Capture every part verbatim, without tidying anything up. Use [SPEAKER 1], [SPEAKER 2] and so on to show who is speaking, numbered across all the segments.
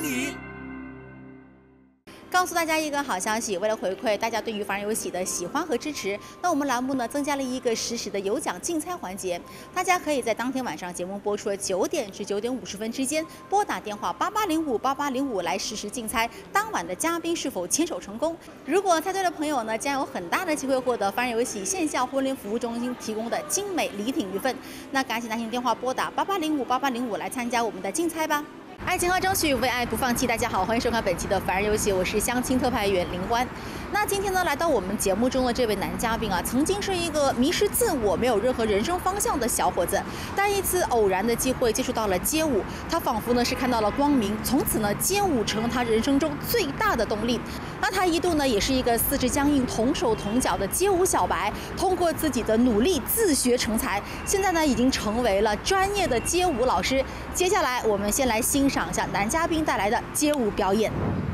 [SPEAKER 1] 你。
[SPEAKER 2] 告诉大家一个好消息，为了回馈大家对于凡人游戏的喜欢和支持，那我们栏目呢增加了一个实时的有奖竞猜环节。大家可以在当天晚上节目播出的九点至九点五十分之间，拨打电话八八零五八八零五来实时竞猜当晚的嘉宾是否牵手成功。如果猜对的朋友呢，将有很大的机会获得凡人游戏线下婚礼服务中心提供的精美礼品一份。那赶紧拿起电话拨打八八零五八八零五来参加我们的竞猜吧。爱情和争取，为爱不放弃。大家好，欢迎收看本期的凡人游戏，我是相亲特派员林欢。那今天呢，来到我们节目中的这位男嘉宾啊，曾经是一个迷失自我、没有任何人生方向的小伙子，但一次偶然的机会接触到了街舞，他仿佛呢是看到了光明，从此呢，街舞成了他人生中最大的动力。那他一度呢，也是一个四肢僵硬、同手同脚的街舞小白，通过自己的努力自学成才，现在呢，已经成为了专业的街舞老师。接下来，我们先来欣赏一下男嘉宾带来的街舞表演。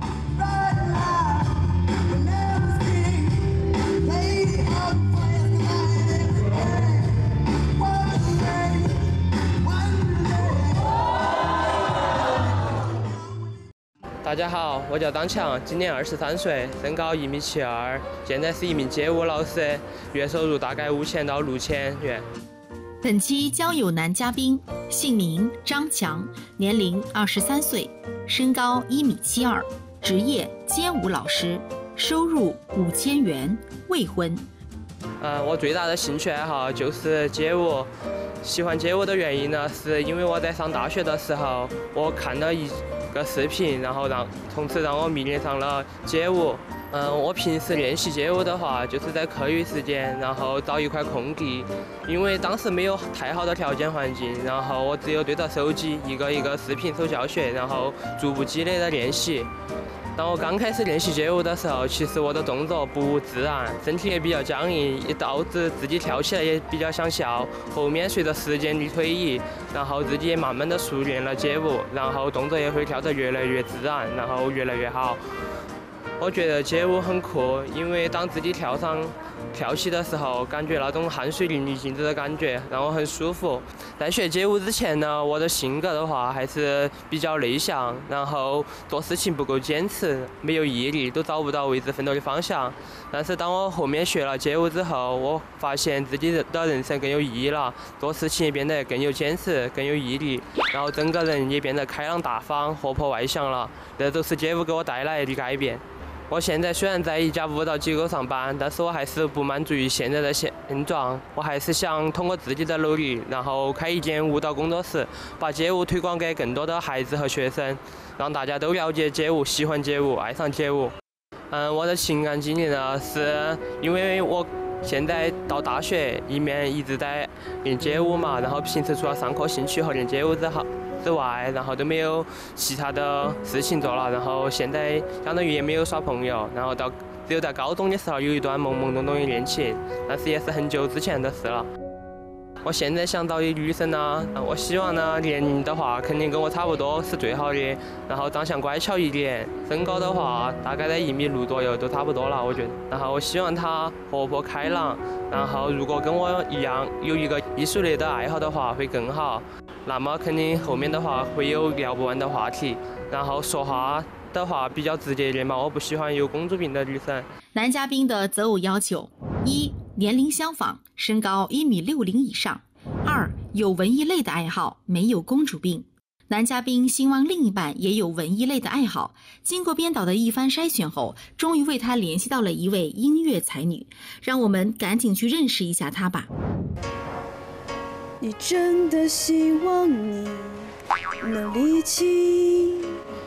[SPEAKER 3] 大家好，我叫当强，今年二十三岁，身高一米七二，现在是一名街舞老师，月收入大概五千到六千元。
[SPEAKER 4] 本期交友男嘉宾，姓名张强，年龄二十三岁，身高一米七二，职业街舞老师，收入五千元，未婚。
[SPEAKER 3] 呃，我最大的兴趣爱好就是街舞。喜欢街舞的原因呢，是因为我在上大学的时候，我看了一个视频，然后让从此让我迷恋上了街舞。嗯，我平时练习街舞的话，就是在课余时间，然后找一块空地，因为当时没有太好的条件环境，然后我只有对着手机一个一个视频手教学，然后逐步积累的练习。当我刚开始练习街舞的时候，其实我的动作不自然，身体也比较僵硬，也导致自己跳起来也比较想笑。后面随着时间的推移，然后自己也慢慢的熟练了街舞，然后动作也会跳得越来越自然，然后越来越好。我觉得街舞很酷，因为当自己跳上跳起的时候，感觉那种汗水淋漓尽致的感觉让我很舒服。在学街舞之前呢，我的性格的话还是比较内向，然后做事情不够坚持，没有毅力，都找不到为之奋斗的方向。但是当我后面学了街舞之后，我发现自己的人生更有意义了，做事情也变得更有坚持，更有毅力，然后整个人也变得开朗大方、活泼外向了。这都是街舞给我带来的改变。我现在虽然在一家舞蹈机构上班，但是我还是不满足于现在的现状，我还是想通过自己的努力，然后开一间舞蹈工作室，把街舞推广给更多的孩子和学生，让大家都了解街舞，喜欢街舞，爱上街舞。嗯，我的情感经历呢，是因为我现在到大学，一面一直在练街舞嘛，然后平时除了上课、兴趣和练街舞之后之外，然后都没有其他的事情做了，然后现在相当于也没有耍朋友，然后到只有在高中的时候有一段懵懵懂懂的恋情，但是也是很久之前的事了。我现在想找一女生呢，我希望呢年龄的话肯定跟我差不多是最好的，然后长相乖巧一点，身高的话大概在一米六左右都差不多了，我觉得。然后我希望她活泼开朗，然后如果跟我一样有一个艺术类的爱好的话会更好。那么肯定后面的话会有聊不完的话题，然后说话的话比较直接一点嘛，我不喜欢有公主病的女生。
[SPEAKER 4] 男嘉宾的择偶要求：一、年龄相仿，身高一米六零以上；二、有文艺类的爱好，没有公主病。男嘉宾希望另一半也有文艺类的爱好，经过编导的一番筛选后，终于为他联系到了一位音乐才女，让我们赶紧去认识一下她吧。
[SPEAKER 5] 你真的希望你能理清，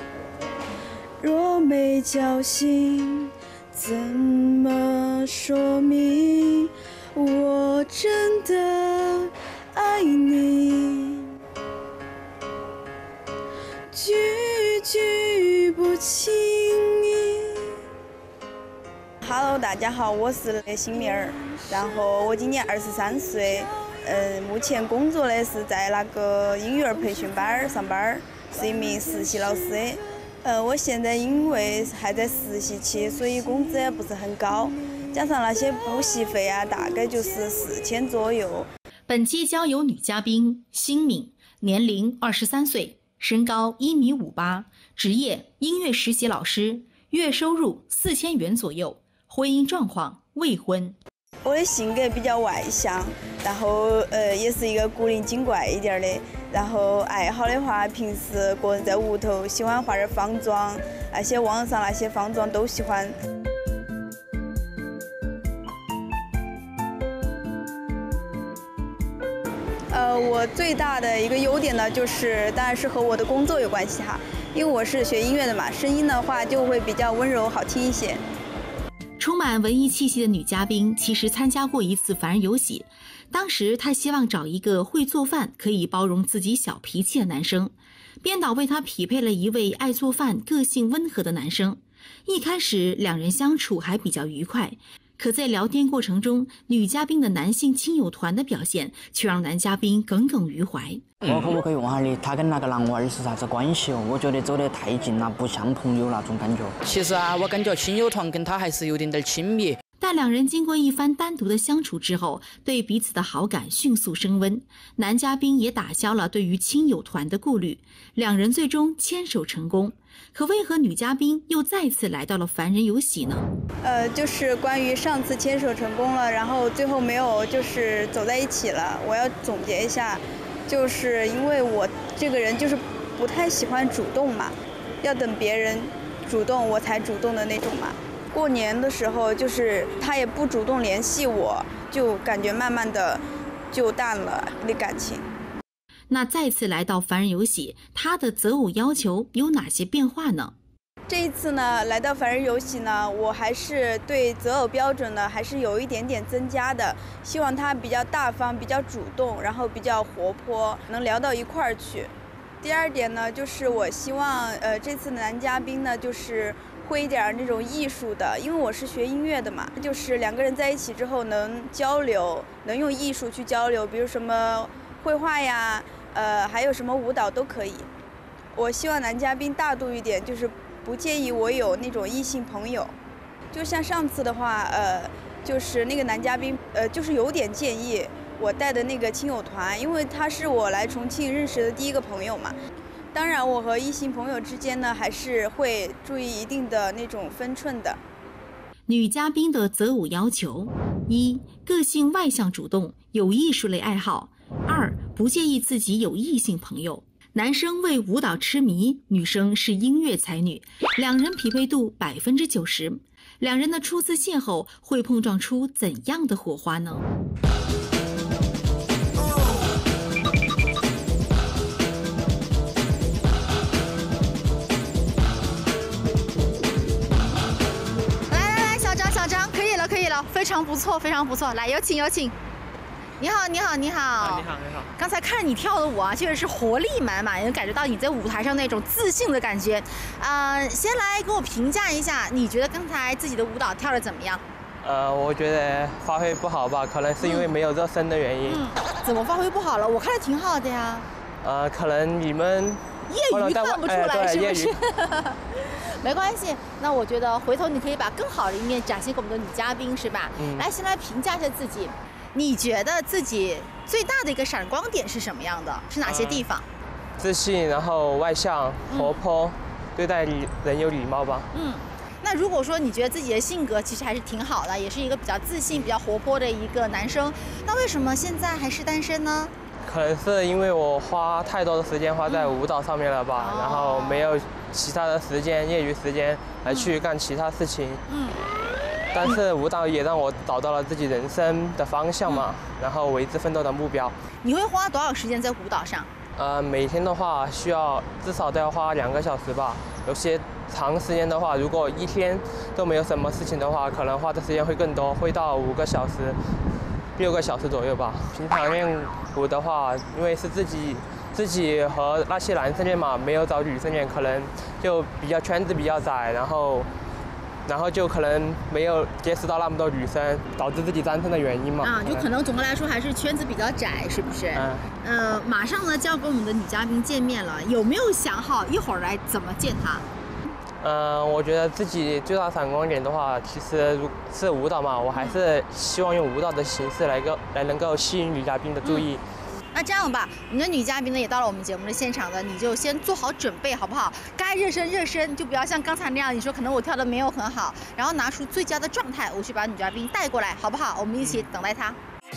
[SPEAKER 5] 若没侥幸，怎么说明我真的爱你？句句不轻易。Hello， 大家好，我是新明儿，然后我今年二十三岁。嗯，目前工作的是在那个音乐培训班上班，是一名实习老师。呃，我现在因为还在实习期，所以工资也不是很高，加上那些补习费啊，大概就是四千左右。
[SPEAKER 4] 本期交友女嘉宾辛敏，年龄二十三岁， 身高一米五八，职业音乐实习老师，月收入四千元左右，婚姻状况未婚。
[SPEAKER 5] 我的性格比较外向，然后呃也是一个古灵精怪一点的。然后爱好的话，平时个人在屋头喜欢画点方妆，那些网上那些方妆都喜欢。呃，我最大的一个优点呢，就是当然是和我的工作有关系哈，因为我是学音乐的嘛，声音的话就会比较温柔好听一些。
[SPEAKER 4] 充满文艺气息的女嘉宾其实参加过一次凡人有喜，当时她希望找一个会做饭、可以包容自己小脾气的男生，编导为她匹配了一位爱做饭、个性温和的男生。一开始两人相处还比较愉快，可在聊天过程中，女嘉宾的男性亲友团的表现却让男嘉宾耿耿于怀。
[SPEAKER 1] 我可不可以问下你，他跟那个男娃儿是啥子关系哦？我觉得走得太近了，不像朋友那种感觉。
[SPEAKER 6] 其实啊，我感觉亲友团跟他还是有点点亲密。
[SPEAKER 4] 但两人经过一番单独的相处之后，对彼此的好感迅速升温，男嘉宾也打消了对于亲友团的顾虑，两人最终牵手成功。可为何女嘉宾又再次来到了凡人有喜呢？
[SPEAKER 5] 呃，就是关于上次牵手成功了，然后最后没有就是走在一起了。我要总结一下，就是因为我这个人就是不太喜欢主动嘛，要等别人主动我才主动的那种嘛。过年的时候，就是他也不主动联系我，就感觉慢慢的就淡了那感情。
[SPEAKER 4] 那再次来到凡人有喜，他的择偶要求有哪些变化呢？
[SPEAKER 5] 这一次呢，来到凡人有喜呢，我还是对择偶标准呢还是有一点点增加的，希望他比较大方、比较主动，然后比较活泼，能聊到一块儿去。第二点呢，就是我希望呃这次的男嘉宾呢，就是会一点那种艺术的，因为我是学音乐的嘛，就是两个人在一起之后能交流，能用艺术去交流，比如什么绘画呀，呃，还有什么舞蹈都可以。我希望男嘉宾大度一点，就是不介意我有那种异性朋友。就像上次的话，呃，就是那个男嘉宾，呃，就是有点介意我带的那个亲友团，因为他是我来重庆认识的第一个朋友嘛。当然，我和异性朋友之间呢，还是会注意一定的那种分寸的。
[SPEAKER 4] 女嘉宾的择偶要求：一、个性外向主动，有艺术类爱好；二、不介意自己有异性朋友。男生为舞蹈痴迷，女生是音乐才女，两人匹配度百分之九十。两人的初次邂逅会碰撞出怎样的火花呢？
[SPEAKER 2] 非常不错，非常不错，来有请有请。你好，你好，你好，
[SPEAKER 3] 啊、你好，你好。
[SPEAKER 2] 刚才看你跳的舞啊，确实是活力满满，能感觉到你在舞台上那种自信的感觉。呃，先来给我评价一下，你觉得刚才自己的舞蹈跳得怎么样？
[SPEAKER 3] 呃，我觉得发挥不好吧，可能是因为没有热身的原因。
[SPEAKER 2] 嗯，怎么发挥不好了？我看着挺好的呀。
[SPEAKER 3] 呃，可能你们
[SPEAKER 2] 业余看不出来，
[SPEAKER 3] 哎、
[SPEAKER 2] 是不是？没关系，那我觉得回头你可以把更好的一面展现给我们的女嘉宾，是吧？嗯。来，先来评价一下自己，你觉得自己最大的一个闪光点是什么样的？是哪些地方？
[SPEAKER 3] 呃、自信，然后外向、活泼，嗯、对待人有礼貌吧。
[SPEAKER 2] 嗯。那如果说你觉得自己的性格其实还是挺好的，也是一个比较自信、比较活泼的一个男生，那为什么现在还是单身呢？
[SPEAKER 3] 可能是因为我花太多的时间花在舞蹈上面了吧，嗯、然后没有其他的时间、业余时间来去干其他事情。嗯。但是舞蹈也让我找到了自己人生的方向嘛，嗯、然后为之奋斗的目标。
[SPEAKER 2] 你会花多少时间在舞蹈上？
[SPEAKER 3] 呃，每天的话需要至少都要花两个小时吧。有些长时间的话，如果一天都没有什么事情的话，可能花的时间会更多，会到五个小时。六个小时左右吧。平常练舞的话，因为是自己自己和那些男生练嘛，没有找女生练，可能就比较圈子比较窄，然后然后就可能没有接触到那么多女生，导致自己单身的原因嘛。
[SPEAKER 2] 啊，就可能总的来说还是圈子比较窄，是不是？嗯。呃，马上呢就要跟我们的女嘉宾见面了，有没有想好一会儿来怎么见她？
[SPEAKER 3] 嗯、呃，我觉得自己最大闪光点的话，其实如是舞蹈嘛，我还是希望用舞蹈的形式来个来能够吸引女嘉宾的注意。
[SPEAKER 2] 嗯、 那这样吧，我们的女嘉宾呢也到了我们节目的现场了，你就先做好准备，好不好？该热身热身，就不要像刚才那样，你说可能我跳的没有很好，然后拿出最佳的状态，我去把女嘉宾带过来，好不好？我们一起等待她。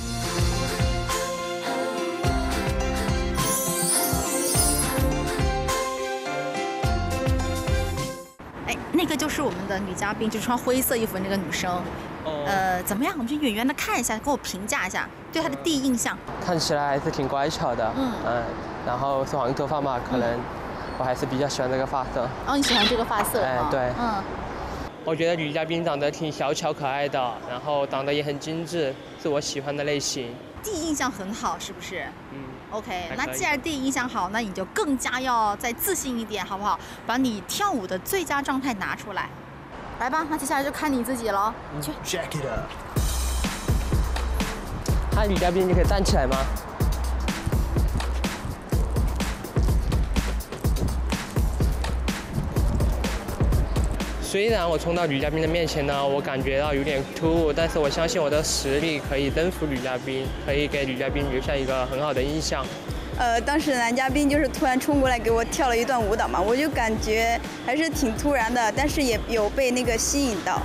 [SPEAKER 2] 哎，那个就是我们的女嘉宾，就穿灰色衣服的那个女生。
[SPEAKER 3] 哦、
[SPEAKER 2] 呃，怎么样？我们去远远的看一下，给我评价一下对她的第一印象。
[SPEAKER 3] 看起来还是挺乖巧的，
[SPEAKER 2] 嗯
[SPEAKER 3] 嗯，然后是黄头发嘛，可能我还是比较喜欢这个发色。
[SPEAKER 2] 哦，你喜欢这个发色？
[SPEAKER 3] 哎，对，
[SPEAKER 2] 嗯。
[SPEAKER 3] 我觉得女嘉宾长得挺小巧可爱的，然后长得也很精致，是我喜欢的类型。
[SPEAKER 2] 第一印象很好，是不是？
[SPEAKER 3] 嗯。
[SPEAKER 2] OK， 那既然第一印象好，那你就更加要再自信一点，好不好？把你跳舞的最佳状态拿出来。来吧，那接下来就看你自己了。去。
[SPEAKER 7] Jack it up。
[SPEAKER 3] 嗨，女嘉宾，你可以站起来吗？虽然我冲到女嘉宾的面前呢，我感觉到有点突兀，但是我相信我的实力可以征服女嘉宾，可以给女嘉宾留下一个很好的印象。
[SPEAKER 5] 呃，当时男嘉宾就是突然冲过来给我跳了一段舞蹈嘛，我就感觉还是挺突然的，但是也有被那个吸引到。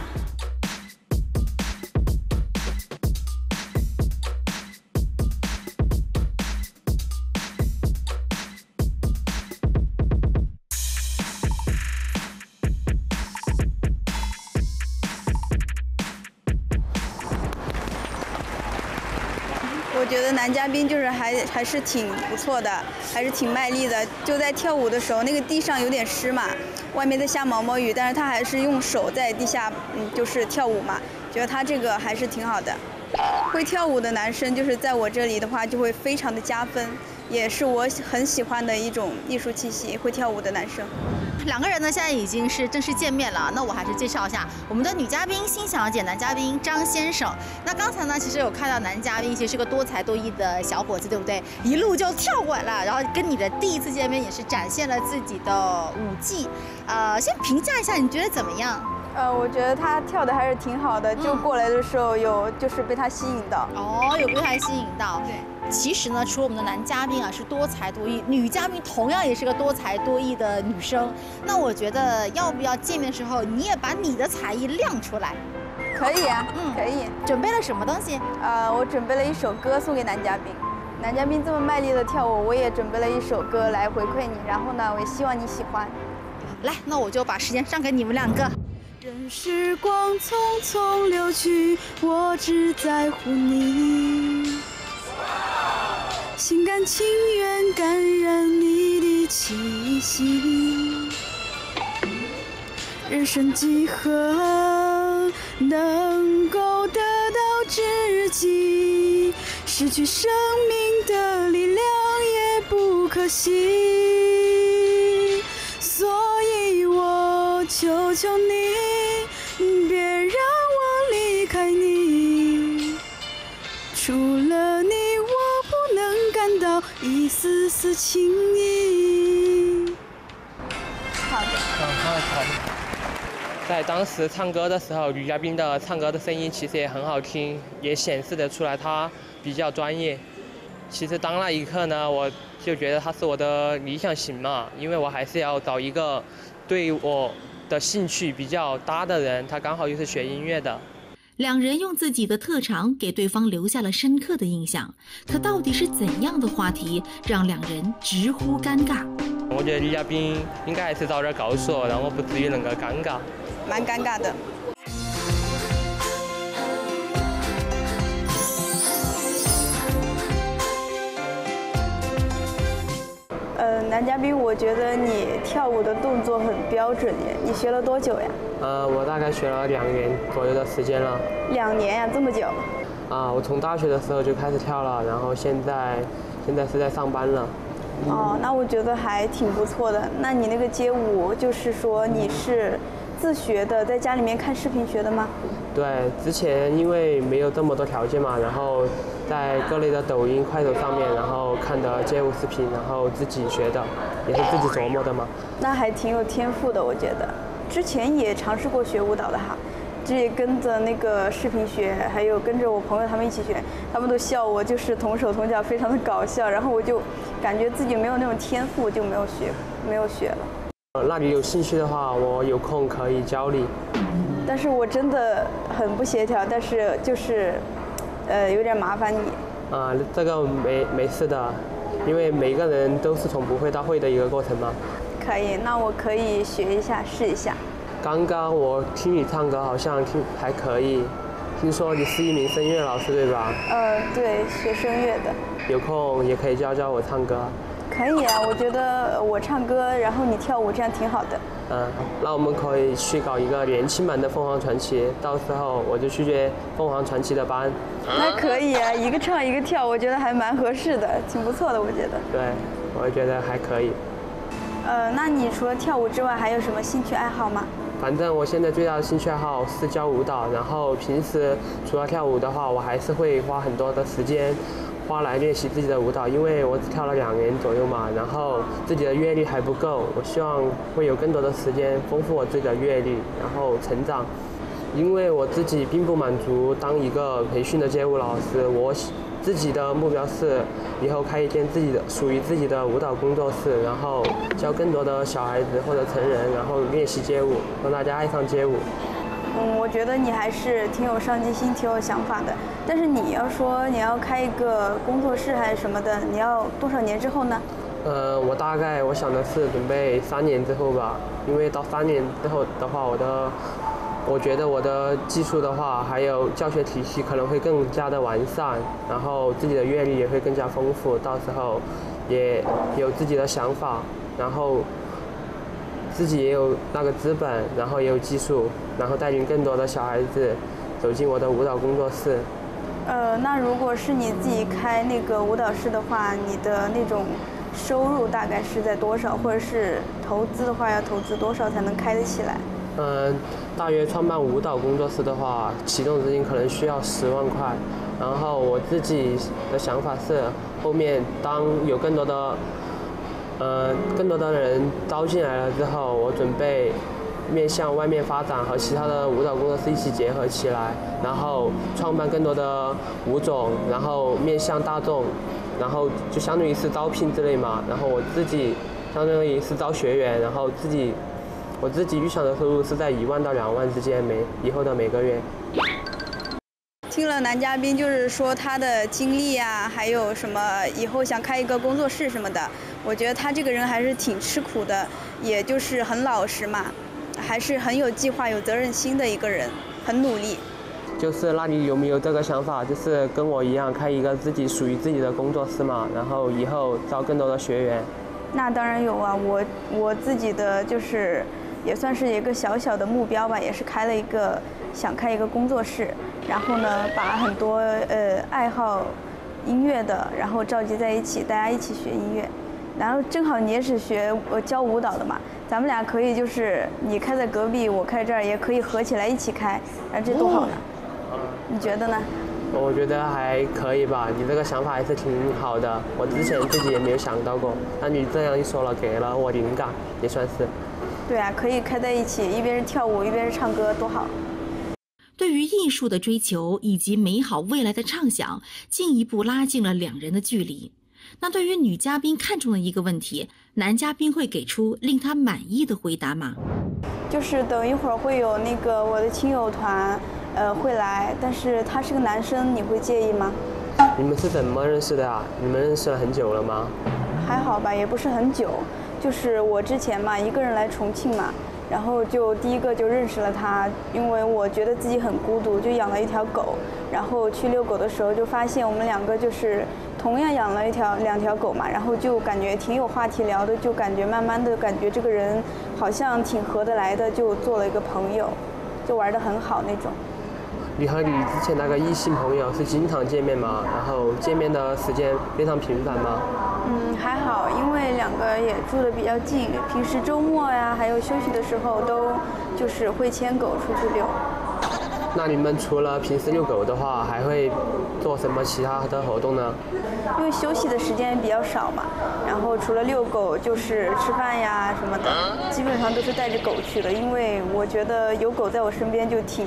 [SPEAKER 5] 我觉得男嘉宾就是还还是挺不错的，还是挺卖力的。就在跳舞的时候，那个地上有点湿嘛，外面在下毛毛雨，但是他还是用手在地下，嗯，就是跳舞嘛。觉得他这个还是挺好的。会跳舞的男生就是在我这里的话，就会非常的加分，也是我很喜欢的一种艺术气息。会跳舞的男生。
[SPEAKER 2] 两个人呢，现在已经是正式见面了。那我还是介绍一下我们的女嘉宾辛小姐，男嘉宾张先生。那刚才呢，其实有看到男嘉宾其实是个多才多艺的小伙子，对不对？一路就跳过来了，然后跟你的第一次见面也是展现了自己的舞技。呃，先评价一下，你觉得怎么样？
[SPEAKER 5] 呃，我觉得他跳的还是挺好的，就过来的时候有就是被他吸引到。
[SPEAKER 2] 哦，有被他吸引到。对。其实呢，除了我们的男嘉宾啊是多才多艺，女嘉宾同样也是个多才多艺的女生。那我觉得要不要见面的时候，你也把你的才艺亮出来？
[SPEAKER 5] 可以啊，嗯，可以。
[SPEAKER 2] 准备了什么东西？
[SPEAKER 5] 呃，我准备了一首歌送给男嘉宾。男嘉宾这么卖力的跳舞，我也准备了一首歌来回馈你。然后呢，我也希望你喜欢。
[SPEAKER 2] 来，那我就把时间让给你们两个。
[SPEAKER 5] 任时光匆匆流去，我只在乎你。心甘情愿感染你的气息，人生几何能够得到知己？失去生命的力量也不可惜，所以我求求你，别让我离开你，除了你不能感到一丝丝情意。好的。
[SPEAKER 3] 好的。在当时唱歌的时候，女嘉宾的唱歌的声音其实也很好听，也显示得出来她比较专业。其实当那一刻呢，我就觉得她是我的理想型嘛，因为我还是要找一个对我的兴趣比较搭的人，他刚好又是学音乐的。
[SPEAKER 4] 两人用自己的特长给对方留下了深刻的印象，可到底是怎样的话题让两人直呼尴尬？
[SPEAKER 3] 我觉得女嘉宾应该还是早点告诉我，让我不至于那个尴尬。
[SPEAKER 5] 蛮尴尬的。呃，男嘉宾，我觉得你跳舞的动作很标准耶，你学了多久呀？
[SPEAKER 3] 呃，我大概学了两年左右的时间了。
[SPEAKER 5] 两年呀，这么久？
[SPEAKER 3] 啊，我从大学的时候就开始跳了，然后现在现在是在上班了。
[SPEAKER 5] 哦，那我觉得还挺不错的。那你那个街舞，就是说你是自学的，在家里面看视频学的吗？
[SPEAKER 3] 对，之前因为没有这么多条件嘛，然后在各类的抖音、快手上面，然后看的街舞视频，然后自己学的，也是自己琢磨的嘛。
[SPEAKER 5] 那还挺有天赋的，我觉得。之前也尝试过学舞蹈的哈， 直也跟着那个视频学，还有跟着我朋友他们一起学，他们都笑我就是同手同脚，非常的搞笑。然后我就感觉自己没有那种天赋，就没有学，没有学了。
[SPEAKER 3] 呃，那你有兴趣的话，我有空可以教你。
[SPEAKER 5] 但是我真的很不协调，但是就是，呃，有点麻烦你。
[SPEAKER 3] 啊、呃，这个没没事的，因为每个人都是从不会到会的一个过程嘛。
[SPEAKER 5] 可以，那我可以学一下，试一下。
[SPEAKER 3] 刚刚我听你唱歌，好像听还可以。听说你是一名声乐老师，对吧？
[SPEAKER 5] 呃，对，学声乐的。
[SPEAKER 3] 有空也可以教教我唱歌。
[SPEAKER 5] 可以啊，我觉得我唱歌，然后你跳舞，这样挺好的。
[SPEAKER 3] 嗯，那我们可以去搞一个年轻版的凤凰传奇，到时候我就去学凤凰传奇的班。
[SPEAKER 5] 那可以啊，一个唱一个跳，我觉得还蛮合适的，挺不错的，我觉得。
[SPEAKER 3] 对，我觉得还可以。
[SPEAKER 5] 呃，那你除了跳舞之外，还有什么兴趣爱好吗？
[SPEAKER 3] 反正我现在最大的兴趣爱好是教舞蹈，然后平时除了跳舞的话，我还是会花很多的时间花来练习自己的舞蹈，因为我只跳了两年左右嘛，然后自己的阅历还不够，我希望会有更多的时间丰富我自己的阅历，然后成长。因为我自己并不满足当一个培训的街舞老师，我自己的目标是以后开一间自己的属于自己的舞蹈工作室，然后教更多的小孩子或者成人，然后练习街舞，让大家爱上街舞。
[SPEAKER 5] 嗯，我觉得你还是挺有上进心、挺有想法的。但是你要说你要开一个工作室还是什么的，你要多少年之后呢？
[SPEAKER 3] 呃，我大概我想的是准备三年之后吧，因为到三年之后的话，我的我觉得我的技术的话，还有教学体系可能会更加的完善，然后自己的阅历也会更加丰富，到时候也有自己的想法，然后自己也有那个资本，然后也有技术，然后带领更多的小孩子走进我的舞蹈工作室。
[SPEAKER 5] 呃，那如果是你自己开那个舞蹈室的话，你的那种收入大概是在多少，或者是投资的话要投资多少才能开得起来？
[SPEAKER 3] 嗯，大约创办舞蹈工作室的话，启动资金可能需要十万块。然后我自己的想法是，后面当有更多的，呃，更多的人招进来了之后，我准备面向外面发展，和其他的舞蹈工作室一起结合起来，然后创办更多的舞种，然后面向大众，然后就相当于是招聘之类嘛。然后我自己相当于是招学员，然后自己。我自己预想的收入是在一万到两万之间，每以后的每个月。
[SPEAKER 5] 听了男嘉宾就是说他的经历啊，还有什么以后想开一个工作室什么的，我觉得他这个人还是挺吃苦的，也就是很老实嘛，还是很有计划、有责任心的一个人，很努力。
[SPEAKER 3] 就是那你有没有这个想法，就是跟我一样开一个自己属于自己的工作室嘛，然后以后招更多的学员？
[SPEAKER 5] 那当然有啊，我我自己的就是也算是一个小小的目标吧，也是开了一个想开一个工作室，然后呢把很多呃爱好音乐的，然后召集在一起，大家一起学音乐。然后正好你也是学呃教舞蹈的嘛，咱们俩可以就是你开在隔壁，我开这儿，也可以合起来一起开，那这多好呢？你觉得呢？
[SPEAKER 3] 我觉得还可以吧，你这个想法还是挺好的，我之前自己也没有想到过，那你这样一说了，给了我灵感，也算是。
[SPEAKER 5] 对啊，可以开在一起，一边是跳舞，一边是唱歌，多好。
[SPEAKER 4] 对于艺术的追求以及美好未来的畅想，进一步拉近了两人的距离。那对于女嘉宾看中的一个问题，男嘉宾会给出令他满意的回答吗？
[SPEAKER 5] 就是等一会儿会有那个我的亲友团，呃，会来，但是他是个男生，你会介意吗？
[SPEAKER 3] 你们是怎么认识的啊？你们认识了很久了吗？
[SPEAKER 5] 还好吧，也不是很久，就是我之前嘛，一个人来重庆嘛，然后就第一个就认识了他，因为我觉得自己很孤独，就养了一条狗，然后去遛狗的时候就发现我们两个就是同样养了一条两条狗嘛，然后就感觉挺有话题聊的，就感觉慢慢的感觉这个人好像挺合得来的，就做了一个朋友，就玩得很好那种。
[SPEAKER 3] 你和你之前那个异性朋友是经常见面吗？然后见面的时间非常频繁吗？
[SPEAKER 5] 嗯，还好，因为两个也住得比较近，平时周末呀，还有休息的时候都就是会牵狗出去遛。
[SPEAKER 3] 那你们除了平时遛狗的话，还会做什么其他的活动呢？
[SPEAKER 5] 因为休息的时间比较少嘛，然后除了遛狗就是吃饭呀什么的，基本上都是带着狗去的。因为我觉得有狗在我身边就挺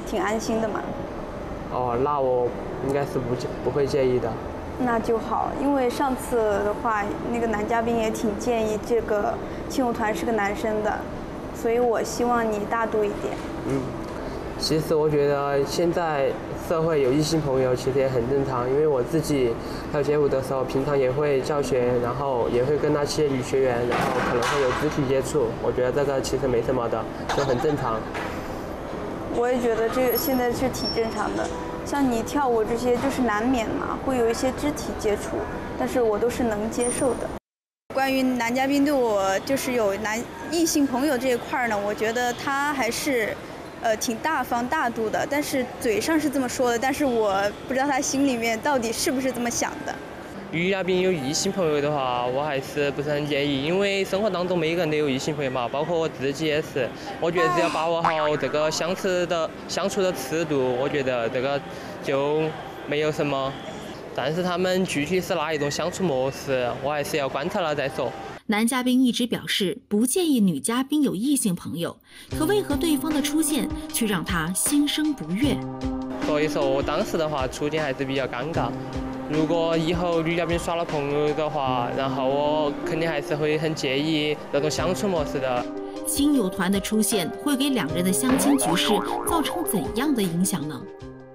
[SPEAKER 5] 挺安心的嘛。
[SPEAKER 3] 哦，那我应该是不介不会介意的。
[SPEAKER 5] 那就好，因为上次的话，那个男嘉宾也挺建议这个亲友团是个男生的，所以我希望你大度一点。
[SPEAKER 3] 嗯，其实我觉得现在社会有异性朋友其实也很正常，因为我自己跳街舞的时候，平常也会教学，然后也会跟那些女学员，然后可能会有肢体接触，我觉得这个其实没什么的，就很正常。
[SPEAKER 5] 我也觉得这个现在是挺正常的。像你跳舞这些就是难免嘛，会有一些肢体接触，但是我都是能接受的。关于男嘉宾对我就是有男异性朋友这一块呢，我觉得他还是，呃，挺大方大度的，但是嘴上是这么说的，但是我不知道他心里面到底是不是这么想的。
[SPEAKER 3] 女嘉宾有异性朋友的话，我还是不是很介意，因为生活当中每一个人都有异性朋友嘛，包括我自己也是。我觉得只要把握好这个相处的相处的尺度，我觉得这个就没有什么。但是他们具体是哪一种相处模式，我还是要观察了再说。
[SPEAKER 4] 男嘉宾一直表示不介意女嘉宾有异性朋友，可为何对方的出现却让他心生不悦？
[SPEAKER 3] 所以说我当时的话处境还是比较尴尬。如果以后女嘉宾耍了朋友的话，然后我肯定还是会很介意那种相处模式的。
[SPEAKER 4] 亲友团的出现会给两人的相亲局势造成怎样的影响呢？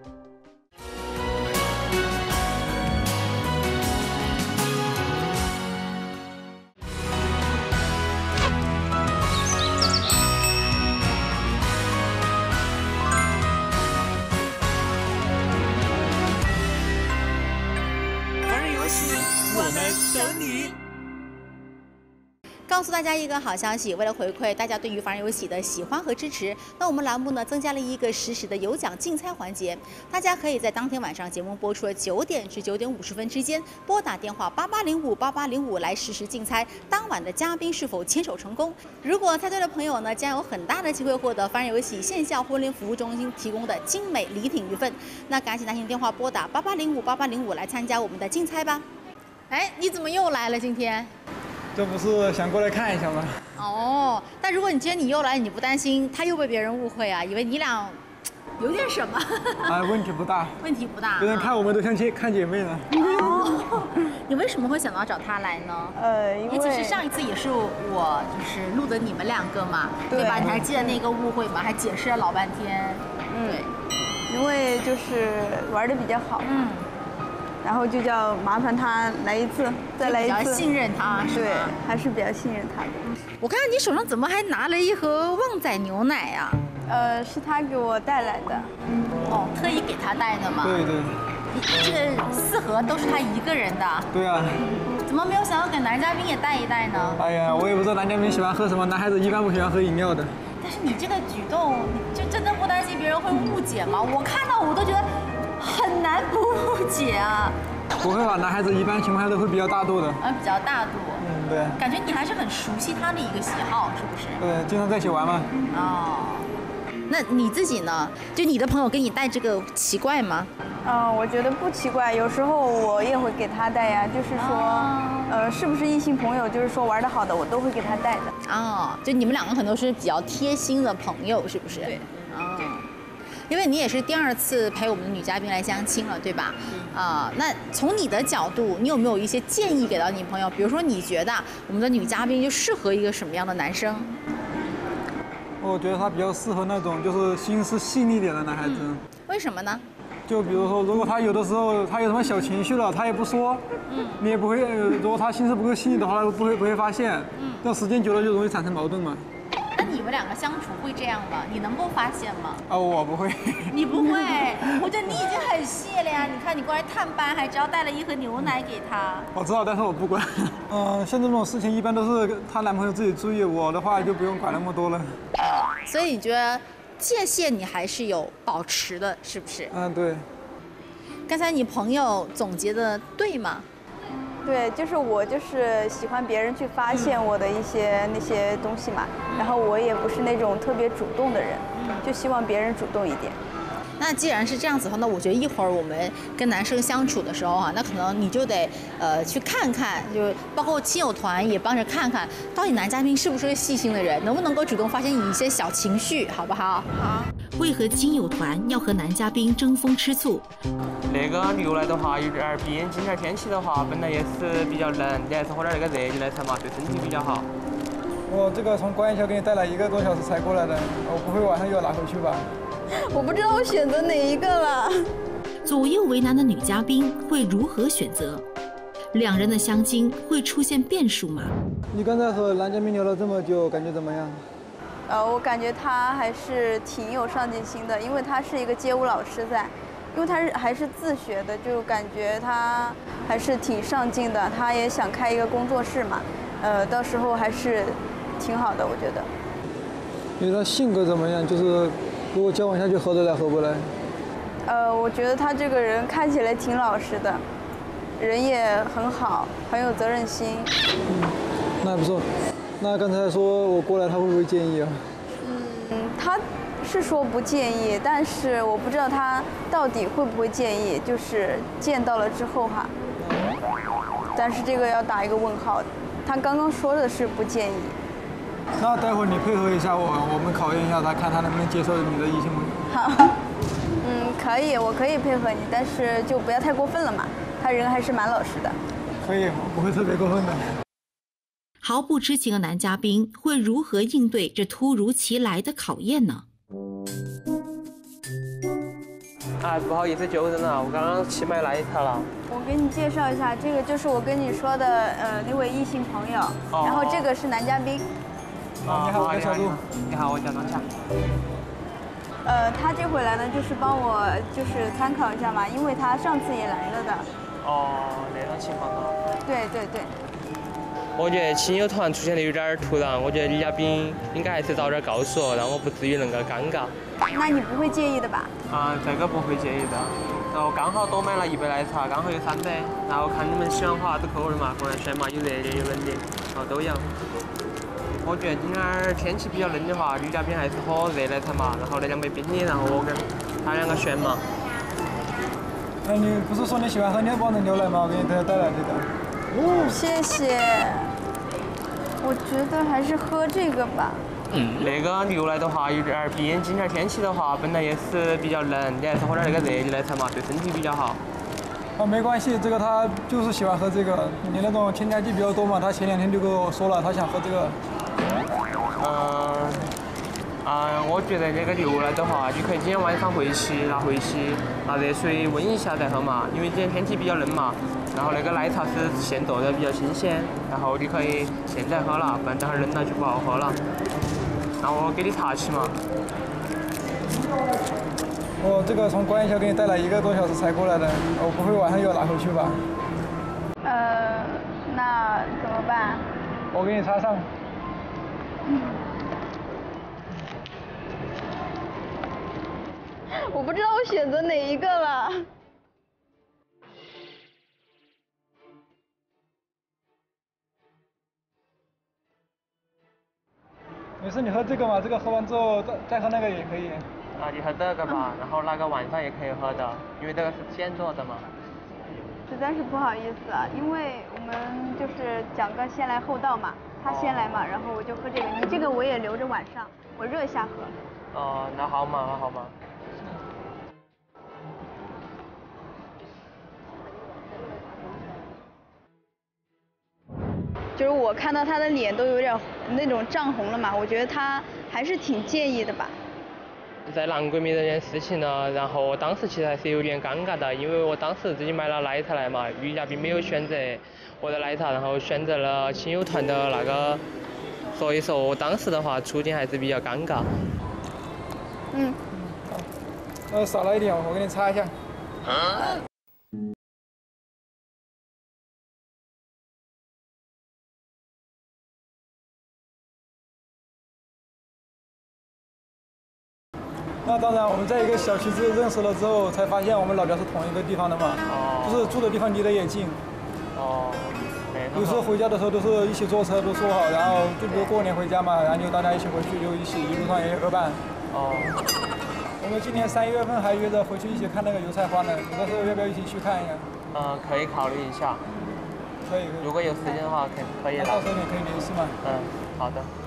[SPEAKER 7] 我们等你。
[SPEAKER 2] 告诉大家一个好消息，为了回馈大家对于凡人游戏的喜欢和支持，那我们栏目呢增加了一个实时的有奖竞猜环节，大家可以在当天晚上节目播出的九点至九点五十分之间拨打电话八八零五八八零五来实时竞猜当晚的嘉宾是否牵手成功。如果猜对的朋友呢，将有很大的机会获得凡人游戏线下婚恋服务中心提供的精美礼品一份。那赶紧拿起电话拨打八八零五八八零五来参加我们的竞猜吧。哎，你怎么又来了？今天？
[SPEAKER 8] 这不是想过来看一下吗？
[SPEAKER 2] 哦，但如果你今天你又来，你不担心他又被别人误会啊？以为你俩有点什么？
[SPEAKER 8] 啊，问题不大。
[SPEAKER 2] 问题不大。
[SPEAKER 8] 别人看我们都像姐看姐妹呢。
[SPEAKER 2] 哦，你为什么会想到找他来呢？
[SPEAKER 5] 呃，因为
[SPEAKER 2] 其实上一次也是我就是录的你们两个嘛，对吧？你还记得那个误会吗？还解释了老半天。
[SPEAKER 5] 嗯，
[SPEAKER 2] 对，
[SPEAKER 5] 因为就是玩的比较好。嗯。然后就叫麻烦他来一次，再来一次。
[SPEAKER 2] 比较信任他，是吧？
[SPEAKER 5] 对，还是比较信任他的。
[SPEAKER 2] 我看你手上怎么还拿了一盒旺仔牛奶呀？
[SPEAKER 5] 呃，是他给我带来的。
[SPEAKER 2] 哦，特意给他带的吗？
[SPEAKER 8] 对对。
[SPEAKER 2] 这个四盒都是他一个人的。对
[SPEAKER 8] 啊。
[SPEAKER 2] 怎么没有想要给男嘉宾也带一带呢？
[SPEAKER 8] 哎呀，我也不知道男嘉宾喜欢喝什么，男孩子一般不喜欢喝饮料的。
[SPEAKER 2] 但是你这个举动，就真的不担心别人会误解吗？我看到我都觉得。很难不误解啊！
[SPEAKER 8] 不会吧？男孩子一般情况下都会比较大度的。
[SPEAKER 2] 啊，比较大度。
[SPEAKER 8] 嗯，对。
[SPEAKER 2] 感觉你还是很熟悉他的一个喜好，是不是？
[SPEAKER 8] 对，经常在一起玩嘛。
[SPEAKER 2] 哦。那你自己呢？就你的朋友给你带这个奇怪吗？
[SPEAKER 5] 嗯，我觉得不奇怪。有时候我也会给他带呀，就是说，哦、呃，是不是异性朋友，就是说玩得好的，我都会给他带的。
[SPEAKER 2] 哦，就你们两个可能都是比较贴心的朋友，是不是？对。哦。因为你也是第二次陪我们的女嘉宾来相亲了，对吧？啊、呃，那从你的角度，你有没有一些建议给到你朋友？比如说，你觉得我们的女嘉宾就适合一个什么样的男生？
[SPEAKER 8] 我觉得他比较适合那种就是心思细腻点的男孩子。嗯、
[SPEAKER 2] 为什么呢？
[SPEAKER 8] 就比如说，如果他有的时候他有什么小情绪了，他也不说，嗯，你也不会。如果他心思不够细腻的话，不会不会发现。嗯，这时间久了就容易产生矛盾嘛。
[SPEAKER 2] 那你们两个相处会这样吗？你能够发现吗？
[SPEAKER 8] 啊、哦，我不会。
[SPEAKER 2] 你不会？我觉得你已经很细了呀！你看你过来探班，还只要带了一盒牛奶给他。
[SPEAKER 8] 我知道，但是我不管。嗯，像这种事情一般都是她男朋友自己注意，我的话就不用管那么多了。
[SPEAKER 2] 所以你觉得界限你还是有保持的，是不是？
[SPEAKER 8] 嗯，对。
[SPEAKER 2] 刚才你朋友总结的对吗？
[SPEAKER 5] 对，就是我就是喜欢别人去发现我的一些那些东西嘛，然后我也不是那种特别主动的人，就希望别人主动一点。
[SPEAKER 2] 那既然是这样子的话，那我觉得一会儿我们跟男生相处的时候啊，那可能你就得呃去看看，就包括亲友团也帮着看看，到底男嘉宾是不是个细心的人，能不能够主动发现你一些小情绪，好不好？好。
[SPEAKER 4] 为何亲友团要和男嘉宾争风吃醋？
[SPEAKER 3] 那个牛奶的话有点儿冰，今天天气的话本来也是比较冷，你还是喝点那个热的奶茶嘛，对身体比较好。
[SPEAKER 8] 我这个从关校给你带来一个多小时才过来的，我不会晚上又要拿回去吧？
[SPEAKER 5] 我不知道我选择哪一个了。
[SPEAKER 4] 左右为难的女嘉宾会如何选择？两人的相亲会出现变数吗？
[SPEAKER 8] 你刚才和男嘉宾聊了这么久，感觉怎么样？
[SPEAKER 5] 呃，我感觉他还是挺有上进心的，因为他是一个街舞老师在，因为他是还是自学的，就感觉他还是挺上进的。他也想开一个工作室嘛，呃，到时候还是挺好的，我觉得。
[SPEAKER 8] 因为他性格怎么样？就是如果交往下去合得来合不来？
[SPEAKER 5] 呃，我觉得他这个人看起来挺老实的，人也很好，很有责任心。
[SPEAKER 8] 嗯，那还不错。那刚才说我过来，他会不会介意啊？
[SPEAKER 5] 嗯，他是说不介意，但是我不知道他到底会不会介意，就是见到了之后哈。但是这个要打一个问号，他刚刚说的是不介意。
[SPEAKER 8] 那待会儿你配合一下我，我们考验一下他，看他能不能接受你的异性朋友。
[SPEAKER 5] 好，嗯，可以，我可以配合你，但是就不要太过分了嘛。他人还是蛮老实的。
[SPEAKER 8] 可以，我不会特别过分的。
[SPEAKER 4] 毫不知情的男嘉宾会如何应对这突如其来的考验呢？
[SPEAKER 3] 哎，不好意思纠正了，我刚刚去买奶茶了。
[SPEAKER 5] 我给你介绍一下，这个就是我跟你说的呃那位异性朋友，
[SPEAKER 3] 哦、
[SPEAKER 5] 然后这个是男嘉宾。
[SPEAKER 8] 啊，你好，我叫小杜。
[SPEAKER 3] 你好，我叫张强。
[SPEAKER 5] 呃，他这回来呢，就是帮我就是参考一下嘛，因为他上次也来了的。
[SPEAKER 3] 哦，那种情况啊。
[SPEAKER 5] 对对对。
[SPEAKER 3] 我觉得亲友团出现的有点突然，我觉得女嘉宾应该还是早点告诉我，让我不至于那个尴尬。
[SPEAKER 5] 那你不会介意的吧？
[SPEAKER 3] 啊，这个不会介意的。然后刚好多买了一杯奶茶，刚好有三杯。然后看你们喜欢喝啥子口味嘛，过来选嘛，有热的有冷的，然后都有。我觉得今天儿天气比较冷的话，女嘉宾还是喝热奶茶嘛，然后那两杯冰的，然后我跟他两个选嘛。
[SPEAKER 8] 那你不是说你喜欢喝牛蒡的牛奶吗？我给你带带来这个。
[SPEAKER 5] 哦，谢谢。我觉得还是喝这个吧。
[SPEAKER 3] 嗯，那个牛奶的话有点儿冰，今天天气的话本来也是比较冷，你还是喝点那个热的奶茶嘛，对身体比较好。
[SPEAKER 8] 啊，没关系，这个他就是喜欢喝这个。你那种添加剂比较多嘛，他前两天就跟我说了，他想喝这个。
[SPEAKER 3] 嗯，啊，我觉得那个牛奶的话，你可以今天晚上回去拿回去拿热水温一下再喝嘛，因为今天天气比较冷嘛。然后那个奶茶是现做的，比较新鲜，然后你可以现在喝了，不然等会儿冷了就不好喝了。然后我给你查起嘛。
[SPEAKER 8] 我这个从关校给你带来一个多小时才过来的，我不会晚上又要拿回去吧？
[SPEAKER 5] 呃，那怎么办？
[SPEAKER 8] 我给你插上。
[SPEAKER 5] 嗯。我不知道我选择哪一个了。
[SPEAKER 8] 没事，你喝这个嘛，这个喝完之后再再喝那个也可以。
[SPEAKER 3] 啊，你喝这个吧，然后那个晚上也可以喝的，因为这个是现做的嘛。
[SPEAKER 5] 实在是不好意思啊，因为我们就是讲个先来后到嘛，他先来嘛，然后我就喝这个，你这个我也留着晚上，我热下喝。
[SPEAKER 3] 哦，那好嘛，那好嘛。
[SPEAKER 5] 就是我看到他的脸都有点那种涨红了嘛，我觉得他还是挺介意的吧。
[SPEAKER 3] 在南国米这件事情呢，然后我当时其实还是有点尴尬的，因为我当时自己买了奶茶来嘛，女嘉宾没有选择我的奶茶，然后选择了亲友团的那个，所以说我当时的话处境还是比较尴尬。
[SPEAKER 5] 嗯。
[SPEAKER 8] 呃，少了一点，我给你擦一下。
[SPEAKER 3] 啊
[SPEAKER 8] 那当然，我们在一个小区之认识了之后，才发现我们老家是同一个地方的嘛，
[SPEAKER 3] 哦、
[SPEAKER 8] 就是住的地方离得也近。
[SPEAKER 3] 哦。
[SPEAKER 8] 有时候回家的时候都是一起坐车，都说好，然后就比如过年回家嘛，然后就大家一起回去，就一起一路上也有个伴。
[SPEAKER 3] 哦。
[SPEAKER 8] 我们今年三月份还约着回去一起看那个油菜花呢，你到时候要不要一起去看一下？
[SPEAKER 3] 嗯，可以考虑一下。
[SPEAKER 8] 可以。可以
[SPEAKER 3] 如果有时间的话，可可以。
[SPEAKER 8] 那到时候你可以联系嘛。
[SPEAKER 3] 嗯，好的。啊，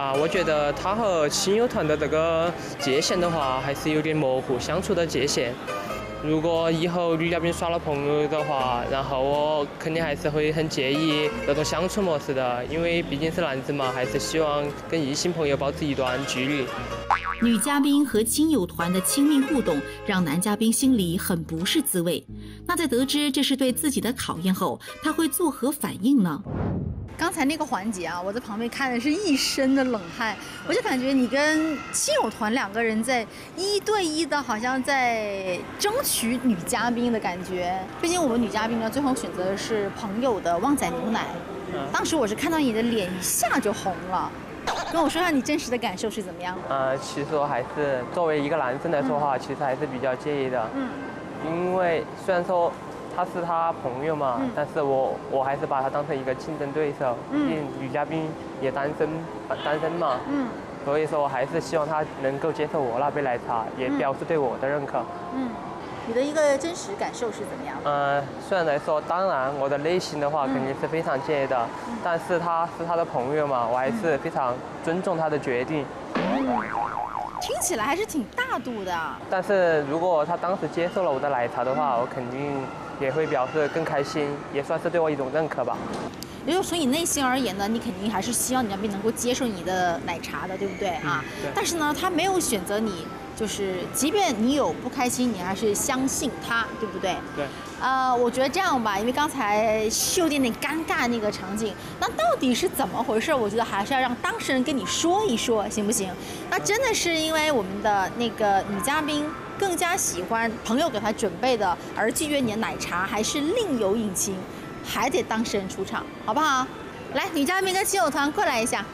[SPEAKER 3] 啊，我觉得他和亲友团的这个界限的话，还是有点模糊，相处的界限。如果以后女嘉宾耍了朋友的话，然后我肯定还是会很介意这种相处模式的，因为毕竟是男生嘛，还是希望跟异性朋友保持一段距离。
[SPEAKER 4] 女嘉宾和亲友团的亲密互动让男嘉宾心里很不是滋味。那在得知这是对自己的考验后，他会作何反应呢？
[SPEAKER 2] 刚才那个环节啊，我在旁边看的是一身的冷汗，我就感觉你跟亲友团两个人在一对一的，好像在争取女嘉宾的感觉。毕竟我们女嘉宾呢，最后选择的是朋友的旺仔牛奶。当时我是看到你的脸一下就红了，跟我说下你真实的感受是怎么样？
[SPEAKER 3] 呃，其实我还是作为一个男生来说的话，嗯、其实还是比较介意的。嗯，因为虽然说他是他朋友嘛，嗯、但是我我还是把他当成一个竞争对手。嗯，毕竟女嘉宾也单身，单身嘛。嗯，所以说我还是希望他能够接受我那杯奶茶，也表示对我的认可。
[SPEAKER 2] 嗯，你的一个真实感受是怎么样？
[SPEAKER 3] 呃，虽然来说，当然我的内心的话肯定是非常介意的，嗯、但是他是他的朋友嘛，我还是非常尊重他的决定。
[SPEAKER 2] 嗯，听起来还是挺大度的。
[SPEAKER 3] 但是如果他当时接受了我的奶茶的话，我肯定也会表示更开心，也算是对我一种认可吧。
[SPEAKER 2] 也就是从你内心而言呢，你肯定还是希望女嘉宾能够接受你的奶茶的，对不对啊？
[SPEAKER 3] 对。
[SPEAKER 2] 但是呢，他没有选择你，就是即便你有不开心，你还是相信他，对不对？
[SPEAKER 3] 对。
[SPEAKER 2] 呃，我觉得这样吧，因为刚才是有点点尴尬那个场景，那到底是怎么回事？我觉得还是要让当事人跟你说一说，行不行？那真的是因为我们的那个女嘉宾更加喜欢朋友给她准备的，而拒绝你的奶茶，还是另有隐情？还得当事人出场，好不好？来，女嘉宾跟亲友团过来一下。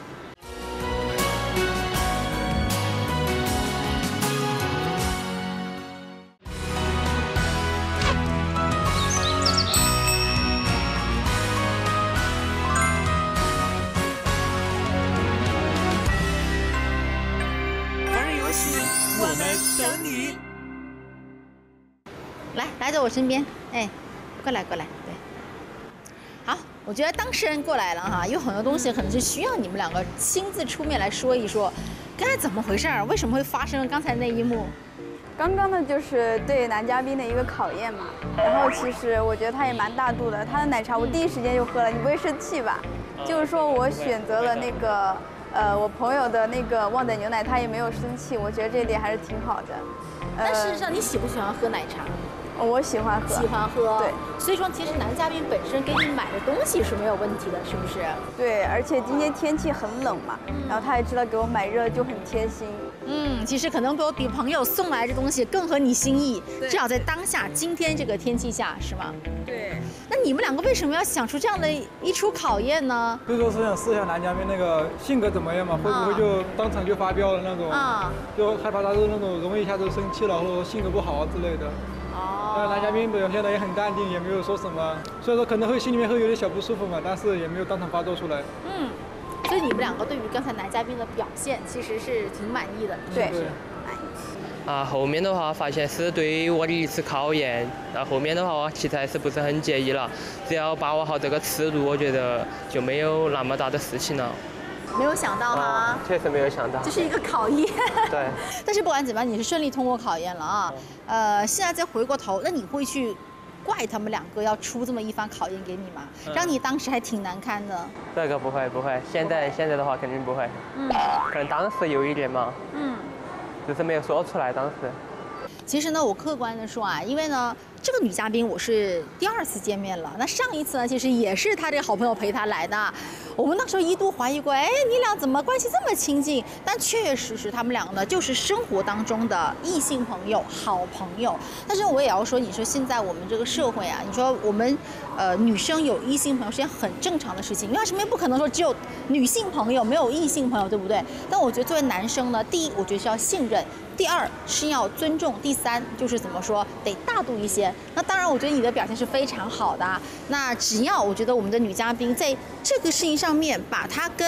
[SPEAKER 7] 玩游戏，我们等你。
[SPEAKER 2] 来，来到我身边，哎，过来，过来，对。好，我觉得当事人过来了哈，有很多东西可能是需要你们两个亲自出面来说一说，刚才怎么回事儿？为什么会发生刚才那一幕？
[SPEAKER 5] 刚刚呢，就是对男嘉宾的一个考验嘛。然后其实我觉得他也蛮大度的，他的奶茶我第一时间就喝了，你不会生气吧？就是说我选择了那个呃我朋友的那个旺仔牛奶，他也没有生气，我觉得这一点还是挺好的。
[SPEAKER 2] 但事实上，你喜不喜欢喝奶茶？
[SPEAKER 5] 我喜欢喝，
[SPEAKER 2] 喜欢喝，
[SPEAKER 5] 对，
[SPEAKER 2] 所以说其实男嘉宾本身给你买的东西是没有问题的，是不是？
[SPEAKER 5] 对，而且今天天气很冷嘛，嗯、然后他也知道给我买热，就很贴心。
[SPEAKER 2] 嗯，其实可能都比朋友送来的东西更合你心意，至少在当下今天这个天气下，是吗？
[SPEAKER 5] 对。
[SPEAKER 2] 那你们两个为什么要想出这样的一出考验呢？
[SPEAKER 8] 所以说是想试一下男嘉宾那个性格怎么样嘛，会不会就当场就发飙了那种？啊、嗯，就害怕他是那种容易一下子生气了，或者说性格不好之类的。呃，男嘉宾表现得也很淡定，也没有说什么，所以说可能会心里面会有点小不舒服嘛，但是也没有当场发作出来。
[SPEAKER 2] 嗯，所以你们两个对于刚才男嘉宾的表现其实是挺满意的，
[SPEAKER 5] 对，
[SPEAKER 2] 是
[SPEAKER 5] 满意。
[SPEAKER 3] 啊，后面的话发现是对于我的一次考验，那后面的话我其实还是不是很介意了，只要把握好这个尺度，我觉得就没有那么大的事情了。
[SPEAKER 2] 没有想到哈、
[SPEAKER 3] 哦，确实没有想到，
[SPEAKER 2] 这是一个考验。
[SPEAKER 3] 对。
[SPEAKER 2] 但是不管怎么样，你是顺利通过考验了啊。呃，现在再回过头，那你会去怪他们两个要出这么一番考验给你吗？嗯、让你当时还挺难堪的。
[SPEAKER 3] 这个不会不会，现在现在的话肯定不会。嗯。可能当时有一点嘛。嗯。只是没有说出来，当时。
[SPEAKER 2] 其实呢，我客观的说啊，因为呢，这个女嘉宾我是第二次见面了。那上一次呢，其实也是她这个好朋友陪她来的。我们那时候一度怀疑过，哎，你俩怎么关系这么亲近？但确确实实他们两个呢，就是生活当中的异性朋友、好朋友。但是我也要说，你说现在我们这个社会啊，你说我们呃女生有异性朋友是件很正常的事情，因为什么也不可能说只有女性朋友没有异性朋友，对不对？但我觉得作为男生呢，第一，我觉得是要信任。第二是要尊重，第三就是怎么说得大度一些。那当然，我觉得你的表现是非常好的。那只要我觉得我们的女嘉宾在这个事情上面把她跟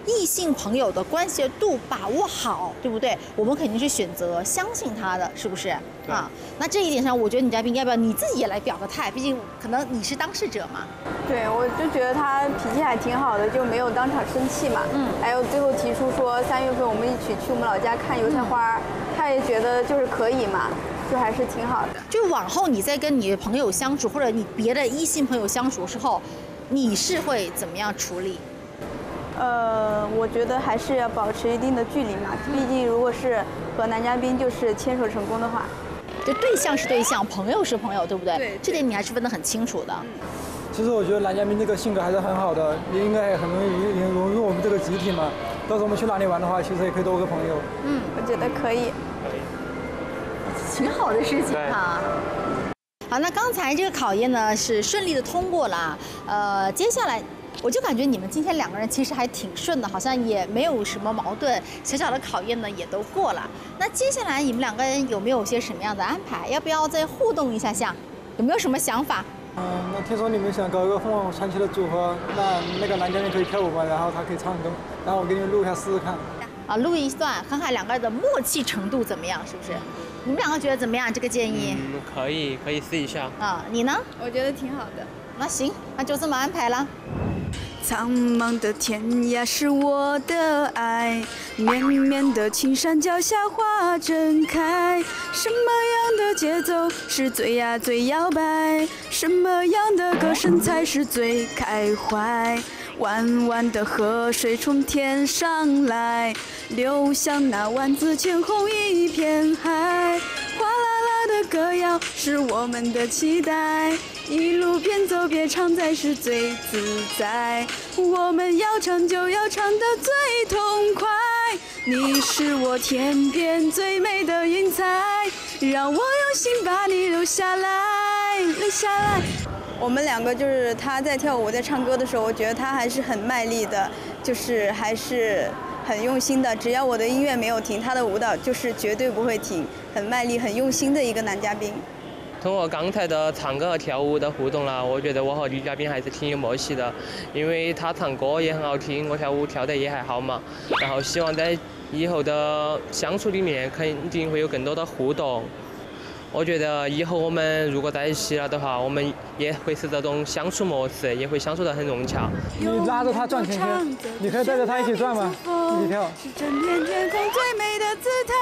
[SPEAKER 2] 异性朋友的关系度把握好，对不对？我们肯定是选择相信他的，是不是？啊，那这一点上，我觉得女嘉宾要不要你自己也来表个态？毕竟可能你是当事者嘛。
[SPEAKER 5] 对，我就觉得他脾气还挺好的，就没有当场生气嘛。嗯。还有最后提出说三月份我们一起去我们老家看油菜花，嗯、他也觉得就是可以嘛，就还是挺好的。
[SPEAKER 2] 就往后你在跟你的朋友相处，或者你别的异性朋友相处的时候，你是会怎么样处理？
[SPEAKER 5] 呃，我觉得还是要保持一定的距离嘛，毕竟如果是和男嘉宾就是牵手成功的话，
[SPEAKER 2] 就对象是对象，朋友是朋友，对不对？
[SPEAKER 5] 对，
[SPEAKER 2] 这点你还是分得很清楚的。
[SPEAKER 5] 嗯。
[SPEAKER 8] 其实我觉得男嘉宾这个性格还是很好的，也应该也很容易融入我们这个集体嘛。到时候我们去哪里玩的话，其实也可以多个朋友。
[SPEAKER 5] 嗯，我觉得可以。
[SPEAKER 3] 可以。
[SPEAKER 2] 挺好的事情哈。好，那刚才这个考验呢是顺利的通过了，呃，接下来。我就感觉你们今天两个人其实还挺顺的，好像也没有什么矛盾，小小的考验呢也都过了。那接下来你们两个人有没有些什么样的安排？要不要再互动一下下？有没有什么想法？
[SPEAKER 8] 嗯，那听说你们想搞一个凤凰传奇的组合，那那个男嘉宾可以跳舞嘛，然后他可以唱歌，然后我给你们录一下试试看。
[SPEAKER 2] 啊，录一段，看看两个人的默契程度怎么样，是不是？你们两个觉得怎么样？这个建议？
[SPEAKER 3] 嗯，可以，可以试一下。
[SPEAKER 2] 啊，你呢？
[SPEAKER 5] 我觉得挺好的。
[SPEAKER 2] 那行，那就这么安排了。
[SPEAKER 5] 苍茫的天涯是我的爱，绵绵的青山脚下花正开。什么样的节奏是最呀最摇摆？什么样的歌声才是最开怀？弯弯的河水从天上来，流向那万紫千红一片海。哗啦啦的歌谣是我们的期待，一路边走边唱才是最自在。我们要唱就要唱得最痛快，你是我天边最美的云彩，让我用心把你留下来，留下来。我们两个就是他在跳舞，我在唱歌的时候，我觉得他还是很卖力的，就是还是很用心的。只要我的音乐没有停，他的舞蹈就是绝对不会停，很卖力、很用心的一个男嘉宾。
[SPEAKER 3] 通过刚才的唱歌和跳舞的互动啦，我觉得我和女嘉宾还是挺有默契的，因为她唱歌也很好听，我跳舞跳得也还好嘛。然后希望在以后的相处里面，肯定会有更多的互动。我觉得以后我们如果在一起了的话，我们也会是这种相处模式，也会相处得很融洽。
[SPEAKER 8] 你拉着他转圈圈，你可以带着他一起转吗？一起跳。
[SPEAKER 5] 是整片天空最美的姿态。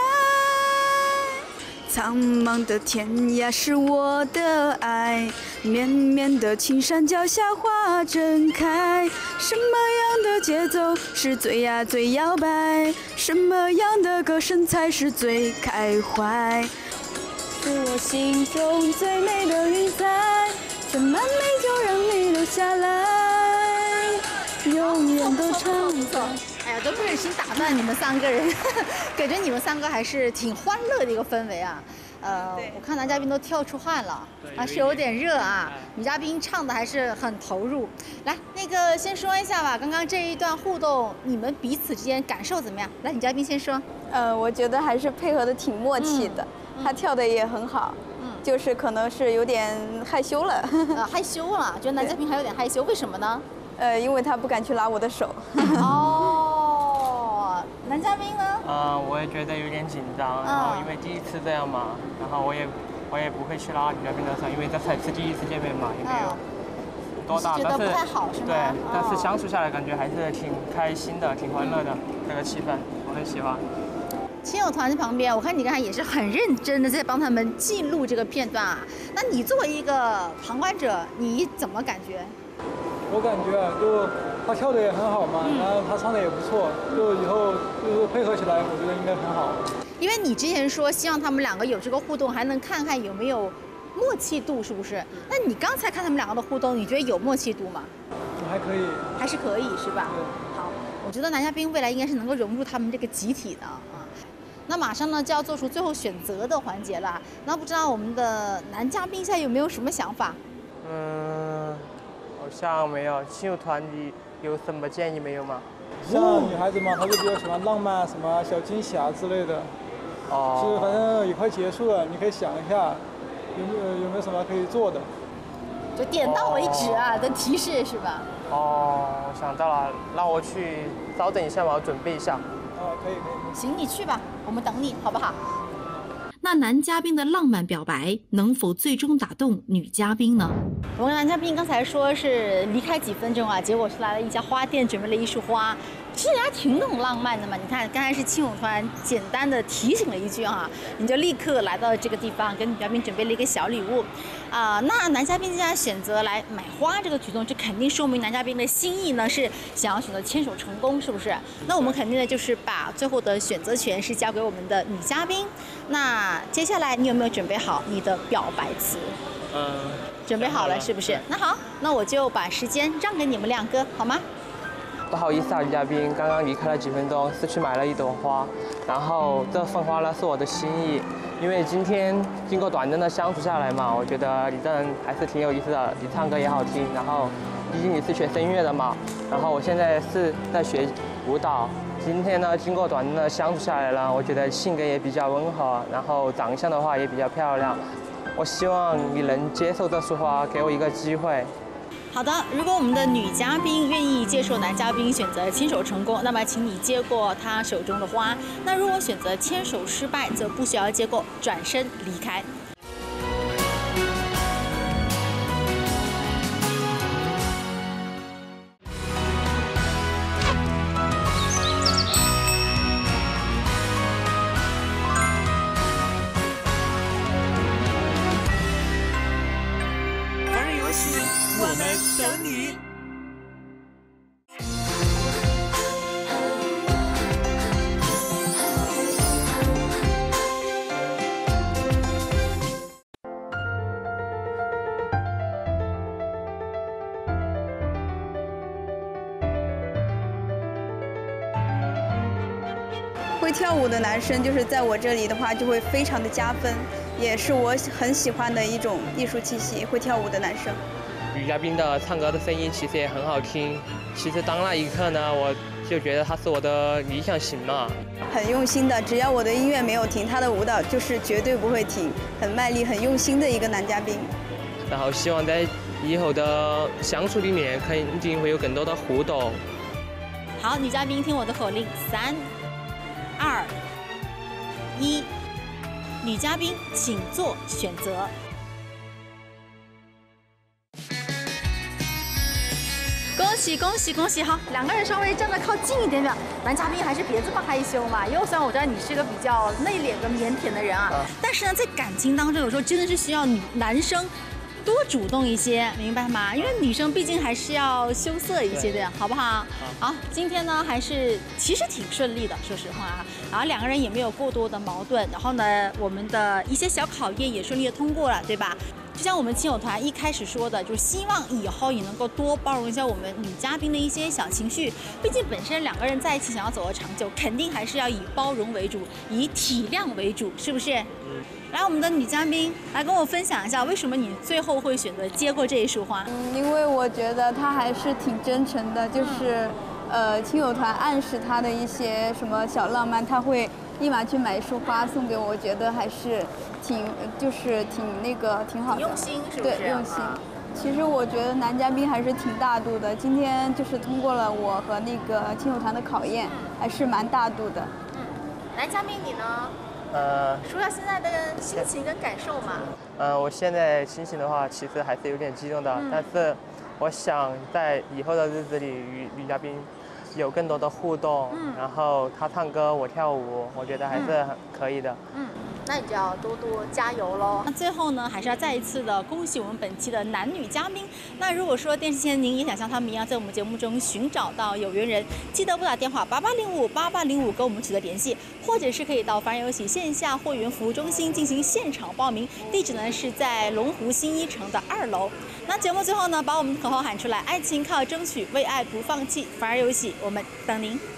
[SPEAKER 5] 苍茫的天涯是我的爱，绵绵的青山脚下花正开。什么样的节奏是最呀最摇摆？什么样的歌声才是最开怀？是我心中最美的云彩，这满美就让你留下来，永远都唱着。
[SPEAKER 2] 哎呀，都不忍心打断你们三个人，感觉你们三个还是挺欢乐的一个氛围啊。呃，我看男嘉宾都跳出汗了，还是有点热啊。女嘉宾唱的还是很投入。来，那个先说一下吧，刚刚这一段互动，你们彼此之间感受怎么样？来，女嘉宾先说。
[SPEAKER 5] 呃，我觉得还是配合的挺默契的。嗯他跳的也很好，嗯，就是可能是有点害羞了，
[SPEAKER 2] 呃，害羞了，觉得男嘉宾还有点害羞，为什么呢？
[SPEAKER 5] 呃，因为他不敢去拉我的手。
[SPEAKER 2] 哦，男嘉宾呢？
[SPEAKER 3] 啊、呃，我也觉得有点紧张，然后因为第一次这样嘛，然后我也我也不会去拉女嘉宾的手，因为这才是第一次见面嘛，也没有多大，
[SPEAKER 2] 嗯、但是觉得不太好是吗？
[SPEAKER 3] 对，但是相处下来感觉还是挺开心的，挺欢乐的，这个气氛我很喜欢。
[SPEAKER 2] 亲友团在旁边，我看你刚才也是很认真的在帮他们记录这个片段啊。那你作为一个旁观者，你怎么感觉？
[SPEAKER 8] 我感觉啊，就他跳的也很好嘛，嗯、然后他唱的也不错，就以后就是配合起来，我觉得应该很好。
[SPEAKER 2] 因为你之前说希望他们两个有这个互动，还能看看有没有默契度，是不是？那你刚才看他们两个的互动，你觉得有默契度吗？
[SPEAKER 8] 还可以，
[SPEAKER 2] 还是可以是吧？好，我觉得男嘉宾未来应该是能够融入他们这个集体的啊。那马上呢就要做出最后选择的环节了，那不知道我们的男嘉宾现在有没有什么想法？
[SPEAKER 3] 嗯，好像没有。亲友团你有什么建议没有吗？
[SPEAKER 8] 像女孩子嘛，她就比较喜欢浪漫，什么小惊喜啊之类的。哦。就是反正也快结束了，你可以想一下，有没有有没有什么可以做的？
[SPEAKER 2] 就点到为止啊的提示是吧？
[SPEAKER 3] 哦，我想到了，让我去稍等一下吧，我准备一下。
[SPEAKER 8] 哦，可以可以。
[SPEAKER 2] 行，你去吧，我们等你，好不好？
[SPEAKER 4] 那男嘉宾的浪漫表白能否最终打动女嘉宾呢？
[SPEAKER 2] 我们男嘉宾刚才说是离开几分钟啊，结果是来了一家花店，准备了一束花。其实人家挺懂浪漫的嘛，你看刚才是亲友团简单的提醒了一句哈，你就立刻来到这个地方，跟女嘉宾准备了一个小礼物，啊、呃，那男嘉宾既然选择来买花这个举动，这肯定说明男嘉宾的心意呢是想要选择牵手成功，是不是？那我们肯定的就是把最后的选择权是交给我们的女嘉宾。那接下来你有没有准备好你的表白词？
[SPEAKER 3] 嗯，
[SPEAKER 2] 准备好了是不是？那好，那我就把时间让给你们两个，好吗？
[SPEAKER 3] 不好意思啊，女嘉宾，刚刚离开了几分钟，是去买了一朵花，然后这份花呢是我的心意，因为今天经过短暂的相处下来嘛，我觉得你这人还是挺有意思的，你唱歌也好听，然后毕竟你是学声乐的嘛，然后我现在是在学舞蹈，今天呢经过短暂的相处下来呢，我觉得性格也比较温和，然后长相的话也比较漂亮，我希望你能接受这束花，给我一个机会。
[SPEAKER 2] 好的，如果我们的女嘉宾愿意接受男嘉宾选择牵手成功，那么请你接过他手中的花；那如果选择牵手失败，则不需要接过，转身离开。
[SPEAKER 7] 我们等你。
[SPEAKER 5] 会跳舞的男生，就是在我这里的话，就会非常的加分，也是我很喜欢的一种艺术气息。会跳舞的男生。
[SPEAKER 3] 女嘉宾的唱歌的声音其实也很好听，其实当那一刻呢，我就觉得她是我的理想型嘛。
[SPEAKER 5] 很用心的，只要我的音乐没有停，他的舞蹈就是绝对不会停，很卖力、很用心的一个男嘉宾。
[SPEAKER 3] 然后希望在以后的相处里面，肯定会有更多的互动。
[SPEAKER 2] 好，女嘉宾听我的口令，三、二、一，女嘉宾请做选择。恭喜恭喜恭喜！好，两个人稍微站得靠近一点点。男嘉宾还是别这么害羞嘛，因为虽然我知道你是个比较内敛跟腼腆的人啊，但是呢，在感情当中有时候真的是需要女男生多主动一些，明白吗？因为女生毕竟还是要羞涩一些的，好不好？好，今天呢还是其实挺顺利的，说实话啊。然后两个人也没有过多的矛盾，然后呢，我们的一些小考验也顺利的通过了，对吧？就像我们亲友团一开始说的，就是希望以后也能够多包容一下我们女嘉宾的一些小情绪。毕竟本身两个人在一起想要走得长久，肯定还是要以包容为主，以体谅为主，是不是？嗯。来，我们的女嘉宾来跟我分享一下，为什么你最后会选择接过这一束花？
[SPEAKER 5] 嗯，因为我觉得他还是挺真诚的，就是，呃，亲友团暗示他的一些什么小浪漫，他会立马去买一束花送给我，我觉得还是挺，就是挺那个挺好的，
[SPEAKER 2] 用心是不是？
[SPEAKER 5] 对，用心。其实我觉得男嘉宾还是挺大度的，今天就是通过了我和那个亲友团的考验，还是蛮大度的。
[SPEAKER 2] 嗯，男嘉宾你呢？
[SPEAKER 3] 呃，
[SPEAKER 2] 说下现在的心情跟感受嘛。
[SPEAKER 3] 呃，我现在心情的话，其实还是有点激动的，嗯、但是我想在以后的日子里与女嘉宾有更多的互动，嗯、然后她唱歌，我跳舞，我觉得还是很可以的。
[SPEAKER 2] 嗯。那你就要多多加油喽！那最后呢，还是要再一次的恭喜我们本期的男女嘉宾。那如果说电视前您也想像他们一样，在我们节目中寻找到有缘人，记得拨打电话八八零五八八零五跟我们取得联系，或者是可以到凡人游戏线下会员服务中心进行现场报名，地址呢是在龙湖新一城的二楼。那节目最后呢，把我们的口号喊出来：爱情靠争取，为爱不放弃。凡人游戏，我们等您。